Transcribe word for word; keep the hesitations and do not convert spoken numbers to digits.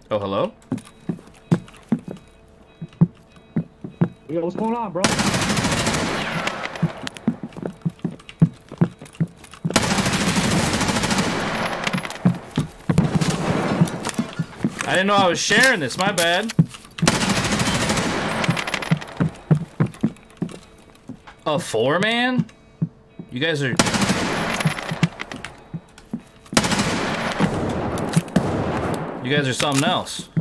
Oh, hello? Yo, what's going on, bro? I didn't know I was sharing this, my bad. A four-man? You guys are... You guys are something else.